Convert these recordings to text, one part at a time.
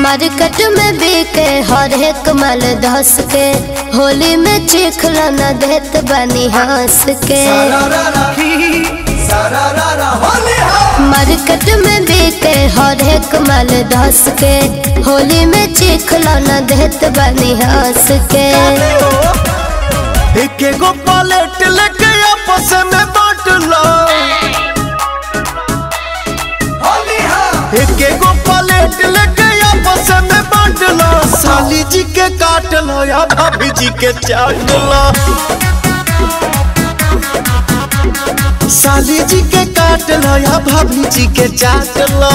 Market में बिके हर एक माल धस के, होली में चिखला न देत बनी हंस के। मार्केट में बिके हर एक माल धस के, होली में चिखला न देत बनी हंस के। एक एगो पलेट लेके आपस में बांट लो, एक एगो पलेट लेके आपस में बांट लो। साली जी के काट लो या भाभी जी के चाट लो, साली जी के काट लो या भाभी जी के चाट लो।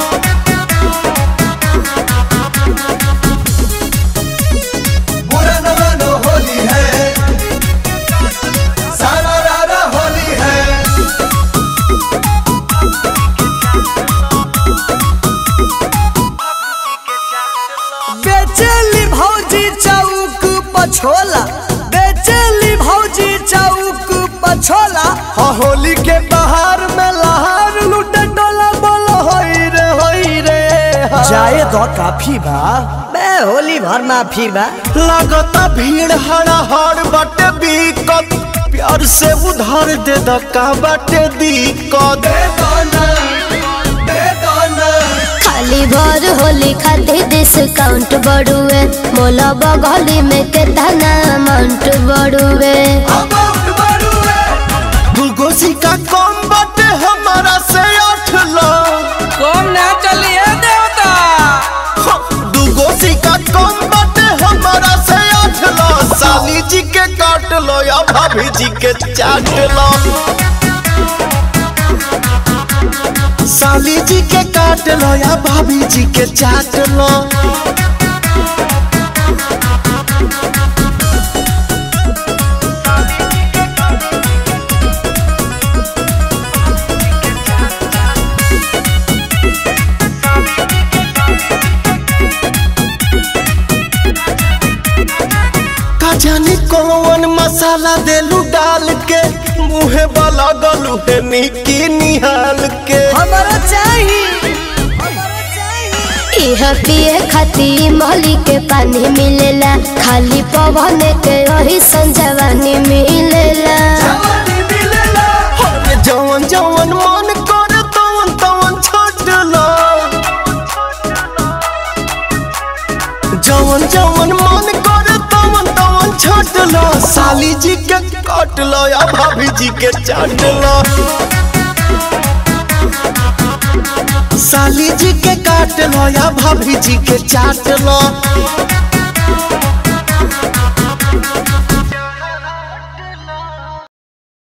बेचेली भौजी चौक पछोला, बेचेली भौजी चौक पछोला। हाँ होली के बाहर में लहार लूटे डोला बोलो होई रे जाए तो काफी बा बे होली भर माफी बा। लगता भीड़ हड़ा हड़ बाटे बिकत, प्यार से उधार दे द का बाटे दिक्कत। खाली भर होली खातिर डिस्काउंट बढ़ुए, मोला बगली में कितना अमाउंट बढ़ुए। दूगो सिक्का कम बाटे हमारा से 8 लाख, कौन ना चलिए देवता। दूगो सिक्का कम बाटे हमारा से 8 लाख। साली जी के काट लो या भाभी जी के चाट लो, साली जी के काट लो या भाभी जी के चाट लो। का जाने कौन मसाला देलू डाल के, मुहे वाला गलू है निकी निहाल के। हमारा चाहिए यह पिए खातिर मोहली के पानी मिलेला, खाली पवन के वही संजवानी मिलेला। जवन जवन मन करे तवन तवन छोड़ लो, जवन जवन मन करे तवन तवन छोड़ लो। साली जी के काट लो या भाभी जी के चाट लो, साली जी के काट लो या भाभी जी के चाट लो।